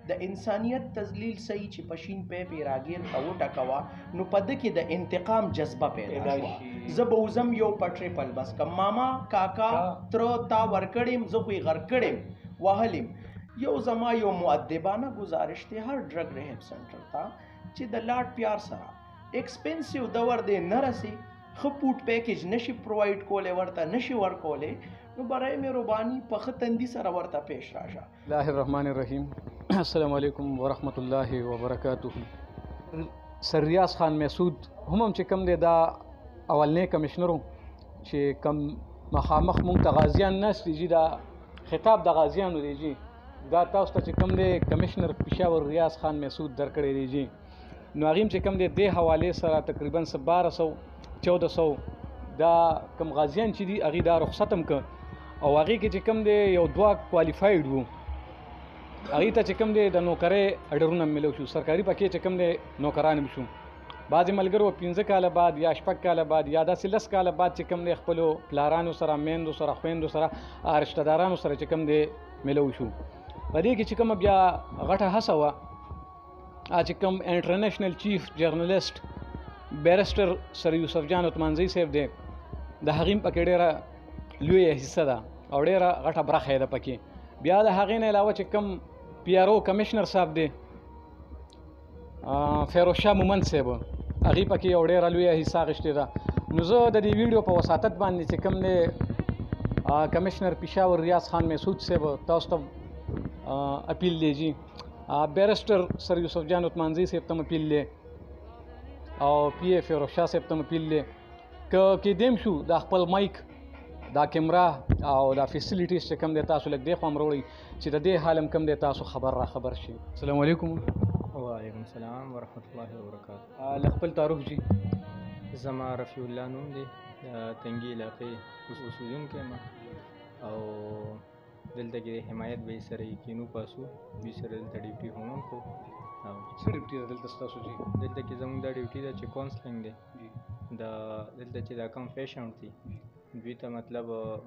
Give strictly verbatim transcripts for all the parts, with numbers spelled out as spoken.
د انسانیت تذلیل صحیح چې پشین پی پی راګیر او ټکوا نو په د کې د انتقام جذبه پیدا شوه زه به وزم یو په ټریپل بس کم ماما کاکا تر تا ورکړم زه خو یې غر کړم وهلم یو زما یو مؤدبانه گزارش دی هر ډرګ ریهب سنټر ته چې د لاډ پیار سره ایکسپنسیو دور دی نه رسي ښه پوټ پیکیج نشي پرووایډ کولی ورته نشي ورکولی نو برای مهرباني په ښه تندي سره ورته پیش راشه. الله الرحمن الرحیم. السلام علیکم ورحمت الله وبرکاته. سر ریاض خان مسعود هم چې کوم دی دا اولنی کمشنر چې کوم مخامخ مونږ ته غازیان ناست دي دا خطاب د غازیانو دی جی دا تاسو ته چې کوم دی کمشنر پېښور ریاض خان مسعود درکړی دی جی نو هغه چې کوم دی دې حوالې سره تقریبا بارہ سو چودہ سو دا کم غازیان چې دي هغې دا رخصت هم که او هغې کې چې کوم دی یو دوه کوالیفاید وو هغې ته چې کوم دی د نوکرۍ اډرونه هم میلو شو سرکاري پکې چې کوم دی نوکران هم شو بعضې ملګرو پنځه کاله بعد یا شپږ کاله بعد یا داسې لس کاله بعد چې کوم دی خپلو پلارانو سره میندو سره خویندو سره رشته دارانو سره چې کوم دی میلو شو په دې کې چې کومه بیا غټه هڅه وه چې کوم انټرنیشنل چیف جرنلسټ بیرسټر سر یوسف جان عثمانزی صاحب دی د هغې هم پکې ډېره لویه حصه ده او ډېره غټه برخه یې ده پکې بیا د هغې نه علاوه چې کوم پی آر او کمشنر صاحب دی فیروز شاه مومند صاحب هغې پکې یو ډېره لویه حصه اخیستې ده نو زه د دې ویډیو په وساطت باندې چې کوم دی کمشنر پېښور ریاض خان مسعود صاحب تاسو ته اپیل دی جی بیرسټر سر یوسف جان عثمانزی صاحب ته اپیل دی او پی اے فیروز شاه صاحب ته اپیل دی که کېدیم شو دا خپل مایک دا کیمرا او دا فیسیلیټیز چې کوم دی تاسو لږ دې خوا هم راوړئ چې د دې حال هم کوم دی تاسو خبر را خبر شي. السلام علیکم. وعلیکم السلام ورحمت الله وبرکاته. له خپل تعارف جی. زما رفیع الله نوم دی د تنګي علاقې اوسېدونکی یم او دلته کې د حمایت به سره کینو پاسو دوی سره دلته ډیوټي هم هم کوو. څه ډیوټي ده دلته ستاسو جی؟ دلته کې زموږ دا ډیوټي ده چې کاونسلنګ دی د دلته چې دا کوم پیشنټ دي دوی ته مطلب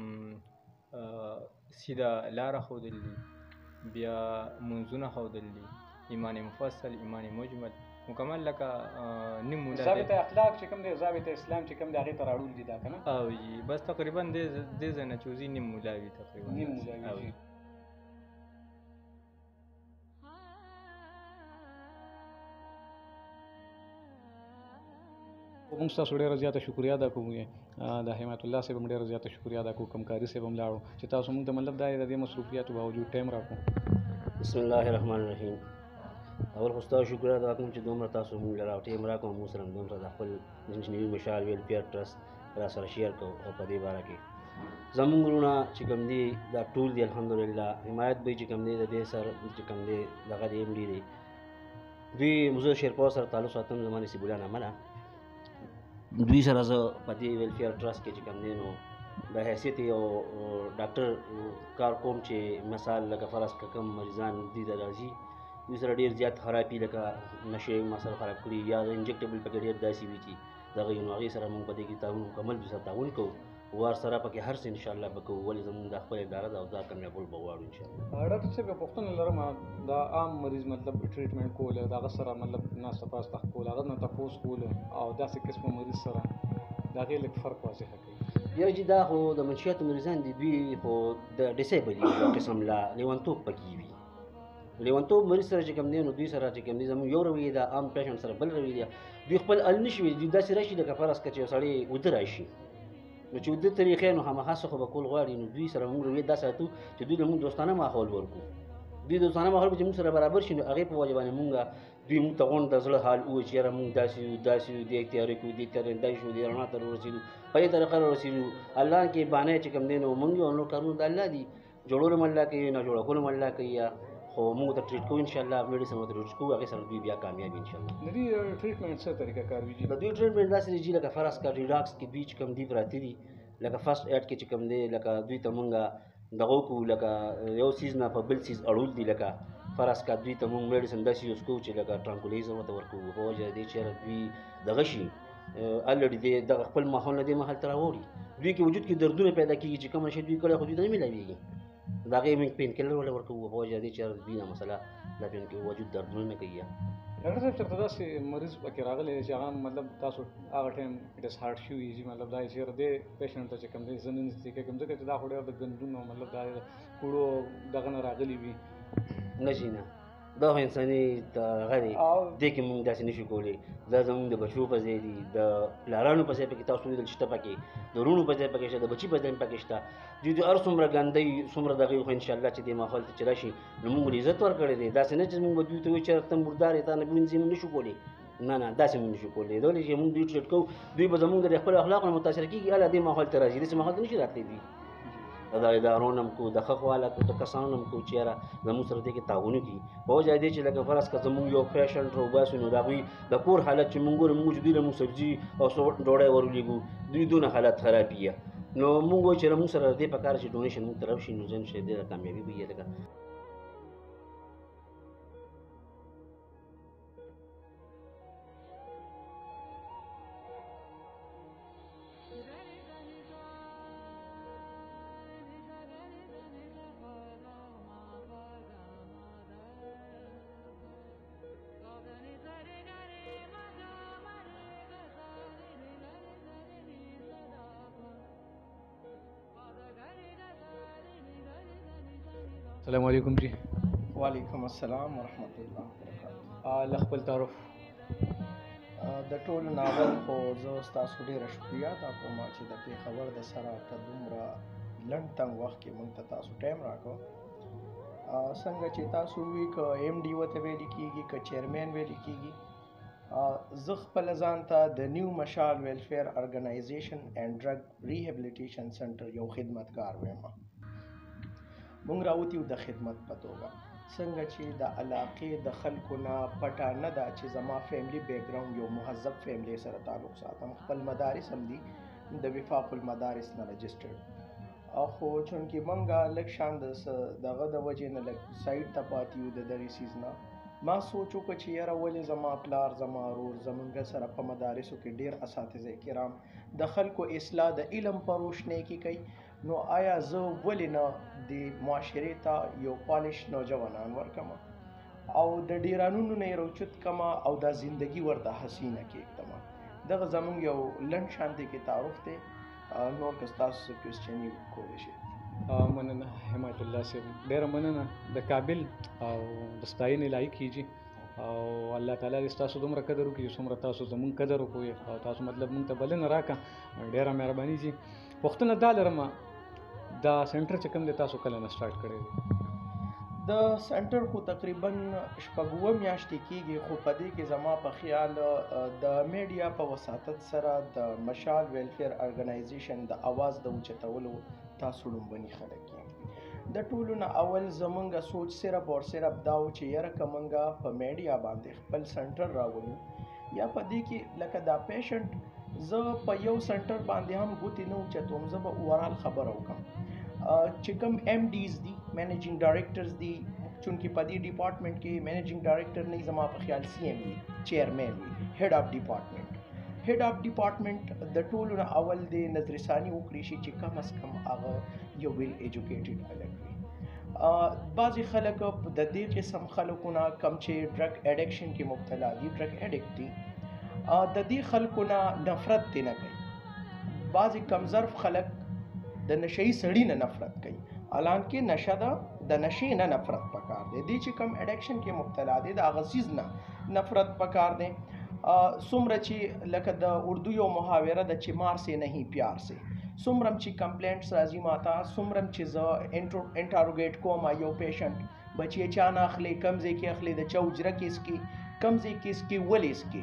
سیده لاره ښودل دي بیا منځونه ښودل دي ایمان مفصل ایمان مجمل مکمل لکه نیم موده ضابطه اخلاق چې کوم دی ضابطه اسلام چې کوم دی هغې ته راوړل دي دا که نه؟ او جی بس تقریبا دې ځای نه چې وځي نیم موده وي تقریبا نیم موده وي. موږ تاسو ډېره زیاته شکریا ادا کوو د حمایت الله صاحب هم ډېره زیاته شکریا ادا کوو کمکاري صاحب هم لاړو چې تاسو موږ ته مطلب دا د دې مصروفیاتو باوجود ټایم راکړو. بسم الله الرحمن الرحیم. اول خو ستاسو شکر ادا کوم چې دومره تاسو موږ له ټایم راکړو موږ سره دومره د خپل انجینري مشال ویلفیر ټرست را سره شیر کوو او په دې باره کې زموږ وروڼه چې کوم دي دا ټول دي الحمدلله حمایت به چې کوم دی د دې سر چې کوم دی دغه د ایم ډي دی دوی موږ شیرپور سره تعلق ساتم زما نصیب الله نامه ده دوی سره زه په دې ویلفیر ټرست کې چې کوم دی نو د حیثیت یو ډاکټر کار کوم چې مثال لکه فرض که کوم مریضان دي ته راځي دوی سره ډېر زیات خرابي لکه نشې ما سره خراب کړي یا د انجکټبل پکې ډېر داسې وي چې دغه نو هغې سره موږ په دې کې تعاون مکمل دوی سره تعاون کوو وار سره پکې هر څه انشاءالله به کوو ولې زموږ دا خپل اداره ده او دا کامیابول به غواړو انشاءالله. ډاکټر صاحب یوه پوښتنه لرم دا عام مریض مطلب ټریټمنټ کول د هغه سره مطلب ناسته پاسته کول هغه نه تپوس کول او داسې قسمه مریض سره د هغې لږ فرق واضحه کوي. یاره چې دا خو د منشیاتو مریضان دي دوی خو د ډسیبل دي یو قسم لا لیونتوب پکې وي لیونتوب مریض سره چې کوم دی نو دوی سره چې کوم دی زموږ یو رویه ده عام پیشنټ سره بل رویه ده دوی خپل ال نشي دوی داسې راشي لکه فرض کړه چې یو سړی وده راشي نو چې وده طریقې نو هماغه څه خو به کول غواړي نو دوی سره موږ رویه دا ساتو چې دوی له موږ دوستانه ماحول ورکړو دوی دوستانه ماحول چې موږ سره برابر شي نو هغې په وجه باندې موږ دوی موږ ته غونډ د زړه حال ووایي چې یاره موږ داسې یو داسې یو دې تیاری کوو دې تیاری داسې شو دې رڼا ته ورسېدو په دې طریقه راورسېدو الله کې بانه چې کوم دی نو موږ یو نور کارونه د الله دي جوړول هم الله کوي نه جوړه کول هم الله کوي یا خو موږ ته ټریټ کوو انشاءالله میډیسن ورته ټریټ کوو هغې سره دوی بیا کامیاب انشاءالله. د دې ټریټمنټ څه طریقه کار وي جي؟ د دوی ټریټمنټ داسې دی چې لکه فرض کړه ریلاکس کې دوی چې کوم دي پراته دي لکه فرسټ ایډ کې چې کوم دی لکه دوی ته مونږ دغه کوو لکه یو سیز نه په بل سیز اړول دي لکه فرض کړه دوی ته مونږ میډیسن داسې یوز کوو چې لکه ټرانکولیزم ورته ورکوو په وجه د دې چې دوی دغه شي الریډي د دغه خپل ماحول نه دې محل ته راوړي دوی کې وجود کې دردونه پیدا کېږي چې کومه شی دوی کړی خو دوی ته نه میلاویږي د هغې موږ پین کلر ولې ورکوو په وجه د دې چې دوی دا مسله دا پین کې وجود دردونه نه کوي. ډاکټر صاحب چېرته داسې مریض پکې راغلی دی چې هغه مطلب تاسو هغه ټایم اټ از هارډ شوي چې مطلب دا چې دې پیشنټ ته چې کوم دی زه نه نږدې کېږم ځکه چې دا خو ډېر د ګندونو مطلب دا کوړو دغه نه راغلي وي. نه شي نه دا خو انساني هغه دی دې کې موږ داسې نه شو کولی. دا زموږ د بچو په ځای دي د پلارانو په ځای پکې تاسو ولیدل شته پکې د وروڼو په ځای پکې شته د بچي په ځای پکې شته دوی د هر څومره ګندۍ څومره دغې خو انشاءالله چې دې ماحول ته چې راشي نو موږ ولې عزت ورکړی دی. داسې نه چې موږ به دوی ته وایو چې ته مردار یې تا نه وینځي موږ نه شو کولی. نه نه داسې موږ نه شو کولی. دا ولې چې موږ دوی ټریټ کوو دوی به زموږ د خپلو اخلاقو نه متاثره کېږي هله دې ماحول ته راځي داسې ماحول ته نه شي راتلی دوی. د ادارو نه هم کوو د ښه خواله د کسانو نه هم کوو چې یاره زموږ سره دې کې تعاون وکړي په وجه دې چې لکه فرض کړه زموږ یو پیشنټ راوباسو نو د هغوی د کور حالت چې موږ ګورو موږ چې دوی له موږ سبزي او ډوډۍ ورولېږو دوی دونه حالت خراب یې نو موږ وایو چې له موږ سره دې پکار چې ډونیشن موږ طرف شي نو ځین شي ډېره کامیابي به یې لکه السلام علیکم جی. وعلیکم السلام ورحمۃ اللہ وبرکاتہ. له خپل تعارف د ټولو نه اول خو زه ستاسو ډېره شکریه ادا کوم چې د پېښور د سره په دومره لنډ تنګ وخت کې موږ ته تاسو ټایم راکړو. څنګه چې تاسو وی که ایم ډي ورته ویلې کېږي که چیرمین ویلې کېږي زه خپله ځان ته د نیو مشال ویلفیر ارګنایزیشن اینډ ډرګ ریهیبلیټیشن سنټر یو خدمتګار ویم. مونږ راوتیو د خدمت په توګه څنګه چې د علاقې د خلکو نه پټه نه ده چې زما فیملی بیک ګراوند یو مهذب فیملی سره تعلق ساتم. خپل مدارس هم دي د وفاق المدارس نه رجسټرډ خو چونکې مونږه لږ شان د دغه د وجې نه لږ سایډ ته پاتې یو د دغې څیز نه ما سوچ وکړه چې یاره ولې زما پلار زما ورور زمونږ سره په مدارسو کې ډېر اساتذه کرام د خلکو اصلاح د علم په روشنۍ کې کوي نو آیا زه ولې نه د معاشرې ته یو پالش نوجوانان ورکم او د ډیرانونو نه یې راوچت کما او دا زندگی ورته حسینه کېږدم. دغه زمونږ یو لنډ شانتې کې تعارف دی. نور که ستاسو څه کوېسچن یې کولی شئ. مننه حمایت الله صاحب ډېره مننه د قابل او د ستاینې لایق کیږي او الله تعالی دې ستاسو دومره قدر وکړي چې څومره تاسو زمونږ قدر وکړئ او تاسو مطلب مونږ ته بلنه راکړه ډېره مهرباني جي. پوښتنه دا لرم دا سنټر چې کوم دی تاسو کله نه سټارټ کړی دی؟ د سنټر خو تقریبا شپږ اووه میاشتې کېږي خو په دې کې زما په خیال د میډیا په وساطت سره د مشال ویلفیر ارګنایزیشن د اواز د اوچتولو تاسو لومبني خلک یې. د ټولو نه اول زمونږ سوچ صرف اور صرف دا و چې یاره که مونږ په میډیا باندې خپل سنټر راولو یا په دې کې لکه دا پیشنټ زه په یو سنټر باندې هم ګوتې نه اوچتوم زه به اوورال خبره وکړم چې کوم ایم ډیز دي منیجنګ ډایرکټرز دي چونکې په دې ډپارټمنټ کې منیجنګ ډایرکټر نه زما په خیال سی ایم وي چیرمین وي هیډ اف ډپارټمنټ هیډ اف ډپارټمنټ د ټولو نه اول د نظرثاني وکړي شي چې کم از کم هغه یو ویل ایجوکیټډ هلک وي. بعضې خلک د دې قسم خلکو نه کم چې ډرګ اډکشن کې مبتلا دي ډرګ اډکټ دي د دې خلکو نه نفرت دی نه کوي. بعضې کمظرف خلک د نشهیي سړي نه نفرت کوي حالانکې نشه ده د نشې نه نفرت پکار دی. دې چې کم اډکشن کې مبتلا دی د هغه څیز نه نفرت پکار دی. څومره چې لکه د اردو یو محاوره ده چې مار سے نہیں پیار سے څومره چې کمپلینټس راځي ماته څومره چې زه انټاروګیټ کوم یو پیشنټ بچی چا نه اخلي کم ځای کې اخلي د چا حجره کې اسکي کم ځای کې اسکي ولې اسکي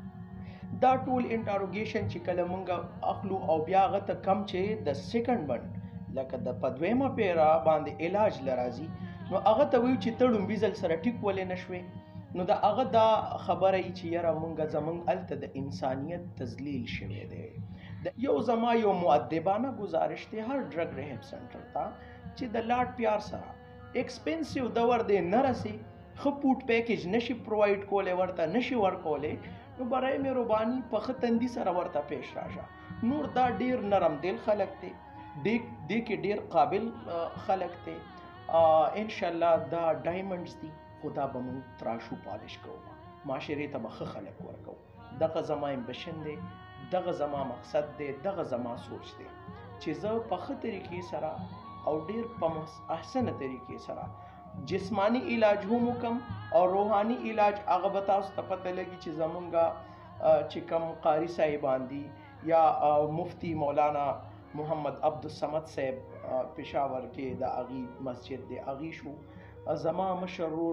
دا ټول انټاروګیشن چې کله مونږ اخلو او بیا هغه ته کم چې د سیکنډ بند لکه د په دویمه پیره باندې علاج لرازي نو هغه ته وایو چې ته لومبي ځل سره ټیک ولې نه شوې نو د هغه دا خبره یي چې یاره مونږ زمونږ هلته د انسانیت تذلیل شوی دی. یو زما یو مؤدبانه گزارش دی هر ډرګ ریهب سنټر ته چې د لاډ پیار سره ایکسپنسیو دور دی نه رسي ښه پوټ پیکیج نشي پرووایډ کولی ورته نشي ورکولی نو برای مهرباني په ښه تندي سره ورته پیش راشه. نور دا ډیر نرم دل خلک دی دې کې ډیر قابل خلک دی ان شاء الله دا ډایمنډز دي خو دا به مونږ تراشو پالش کوو معاشرې ته به ښه خلک ورکوو دغه زما امبیشن دی دغه زما مقصد دی دغه زما سوچ دی چې زه په ښه طریقې سره او ډېر په احسنه طریقې سره جسمانی علاج هم وکم او روحانی علاج هغه به تاسو ته پته لګي چې زمونږ چې کوم قاري صاحبان دي یا مفتی مولانا محمد عبدالصمد صاحب پشاور کې د هغې مسجد دی هغې شو زما مشرور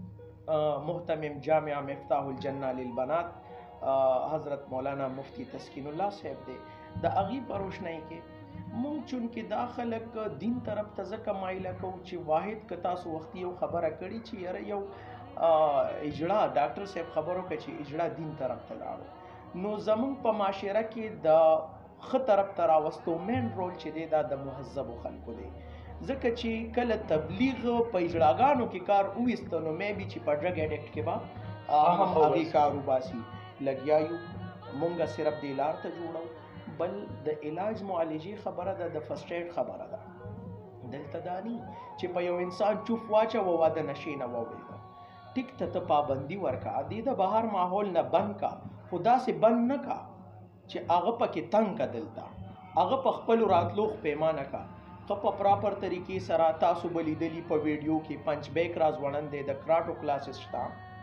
محتمم جامعه مفتاح الجنه للبنات حضرت مولانا مفتی تسکین الله صاحب دی د هغې په روشنۍ کې مونږ چونکې دا خلک دین طرف ته ځکه مایله کوو چې واحد که تاسو وختي یو خبره کړې چې یاره یو اجړه ډاکټر صاحب خبرو که چې اجړه دین طرف ته لاړو نو زمونږ په معاشره کې د ښه طرف ته راوستو مین رول چې دی دا د مهذبو خلکو دی ځکه چې کله تبلیغ په اجړاګانو کې کار وویسته نو مې بي چې په ډرګ اډکټ کې به هم هغې کار وباسي لګیا یو مونږ صرف دې لار ته جوړو بل د علاج معالجې خبره ده د فرسټ ایډ خبره ده دلته دا نه چې په یو انسان چوف واچوه وا د نشې نه وویده ټیک ته ته پابندي ورکه دې د بهر ماحول نه بند کا خو داسې بند نه کا چې هغه پکې تنګ کا دلته هغه په خپلو راتلو پیمانه کا ښه په پراپر طریقې سره تاسو به لیدلي په ویډیو کې پنچ بیک را ځوړند دی د کراټو کلاسز شته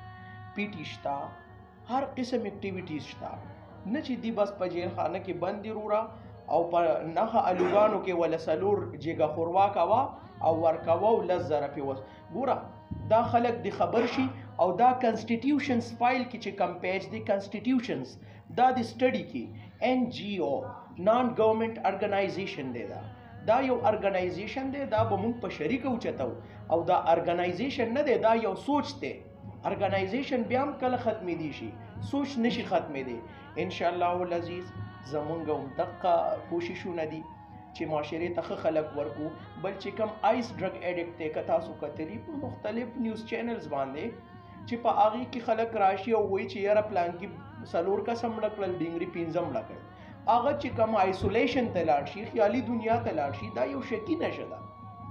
پی ټي شته هر قسم اکټیویټیز شته نه چې دی بس په جیل خانه کې بند دي رورا او په نخه الوګانو کې ولا سلور جګه خوروا کوا او ورکوا او لس زره پې وس ګوره دا خلک دی خبر شي او دا کنسټیټیوشنز فایل کې چې کم پیج دی کنسټیټیوشنز دا د سټډي کې ان جی او نان ګورنمنٹ ارګنایزیشن دی دا دا یو ارګنایزیشن دی دا به مونږ په شریک اوچتو او دا ارګنایزیشن نه دی دا یو سوچ دی ارګنایزیشن بیا هم کله ختمې دی شي سوچ نشي ختمې دی ان شاء الله العزیز زمونږ هم دقه کوششونه دي چې معاشرې ته ښه خلک ورکو بل چې کوم آیس ډرګ ایډکټ دی که تاسو کتلي په مختلف نیوز چینلز باندې چې په هغې کې خلک راشي او وایي چې یاره پلان کې څلور کسه مړه کړل ډینګري پنځه مړه کړل هغه چې کوم آیسولیشن ته لاړ شي خیالي دنیا ته لاړ شي دا یو شکي نشه ده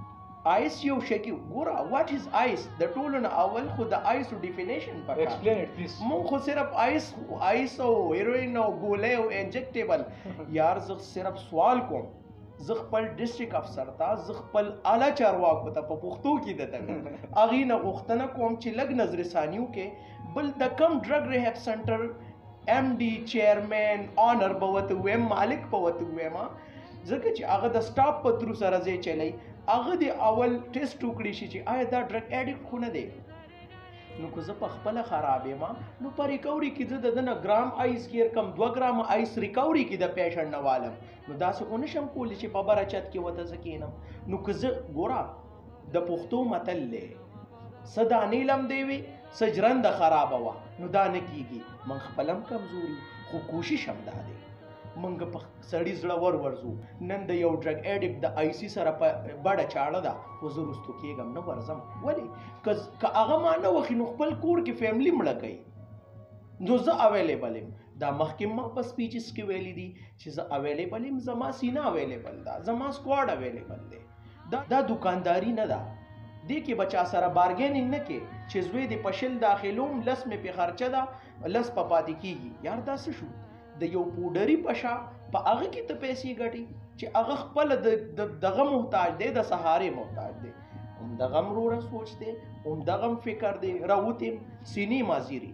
آیس یو شکی ګوره واټ از آیس د ټولو نه اول خو د آیسو ډیفینیشن پکار ایکسپلین اټ پلیز مونږ خو صرف آیس آیس او هیروین او ګولۍ او انجکټیبل یار زه صرف سوال کوم زه خپل ډسټرک افسر ته زه خپل اعلی چارواکو ته په پښتو کې درته هغې نه غوښتنه کوم چې لږ نظرثاني وکړې بل د کم ډرګ ریهب سنټر ایم ډي چیرمین آنر به ورته ووایم مالک به ورته ووایم ځکه چې هغه د سټاپ په ترو سره ځای چلی هغه د اول ټیسټ وکړي شي چې آیا دا ډرګ ایډکټ خو نه دی نو که زه په خپله خراب یم نو په ریکوري کې زه د ده نه ګرام آیس کیر کم دوه ګرامه آیس ریکوري کې د پیشنټ نه والم نو داسې خو نشم کولی چې په بره چت کې ورته زه کښېنم نو که زه ګوره د پښتو متل دی څه دانې لم دی وي څه ژرنده خرابه وه نو دا نه کېږي موږ خپل هم کمزوري خو کوشش هم دا دی موږ په سړي زړه ور ورځو نن د یو ډرګ ایډکټ د آی سی سره په بډه چاړه ده خو زه وروستو کېږم نه ورځم ولې که هغه ما نه وخي نو خپل کور کې فیملي مړه کوي نو زه اویلیبل یم دا مخکې ما په سپیچز کې ویلي دي چې زه اویلیبل یم زما سینه اویلیبل ده زما سکواډ اویلیبل دی دا دا دکانداري نه ده دې کې بچا سره بارګیننګ نه کې چې زوی د پشل داخلوم لس مې په خرچه ده لس په پاتې کېږي یار دا څه شو د یو پوډري پشا په هغه کې ته پیسې ګټي چې هغه خپل د دغه محتاج دی د سهارې محتاج دی همدغه مروره سوچ دی همدغه فکر دی راوتیم سینې مازیري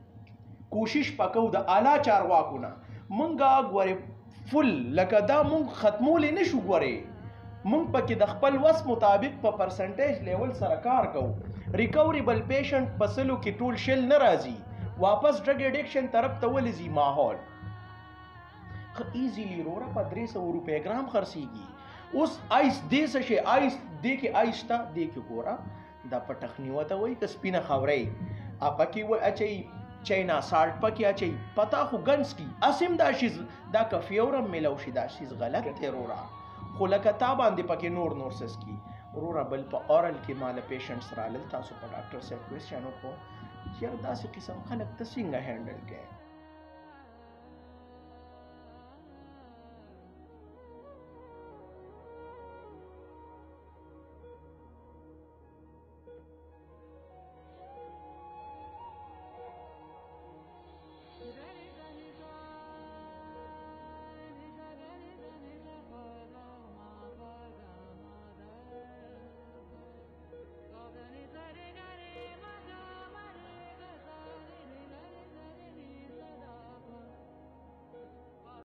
کوشش پکو د اعلی چارواکو نه مونږه ګورې فل لکه دا مونږ ختمولی نه شو ګورې مونږ پکې د خپل وس مطابق په پرسنټیج لیول سره کار کوو ریکوریبل پیشنټ په سلو کې ټول شل نه راځي واپس ډرګ ایډکشن طرف ته ولې ځي ماحول ایزیلی روره په درې سوه روپۍ ګرام خرڅېږي اوس آیس دې څه شی آیس دې کې آیس شته دې کې ګوره دا په ټخنیوه ته وایي که سپینه خاورۍ پکې و اچوي چاینا سالټ پکې اچوي پتا خو ګنس کی اسیم دا شیز دا که فیورم میلو شي دا شیز غلط دی روره خو لکه تا باندې پکې نور نور سس کی روره بل په اورل کې ماله پیشنټس رالل تاسو په ډاکټر صاحب کوېسچن وکړو چې یار داسې قسم خلک ته څنګه هینډل کوې